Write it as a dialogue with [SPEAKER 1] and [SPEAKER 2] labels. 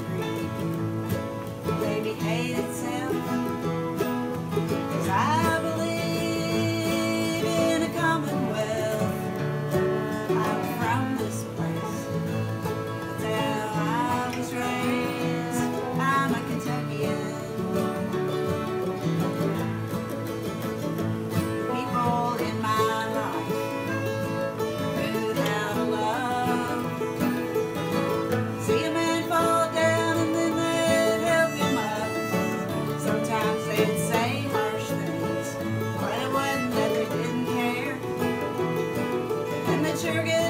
[SPEAKER 1] street. Baby hate itself, 'cause I believe in a commonwealth. I'm from this place, that's how I was raised. I'm a Kentuckian. People in my life without a love. See a man fall down and then they'd help him up. Sometimes they'd say harsh things, but it wasn't that they didn't care. And they'd sure get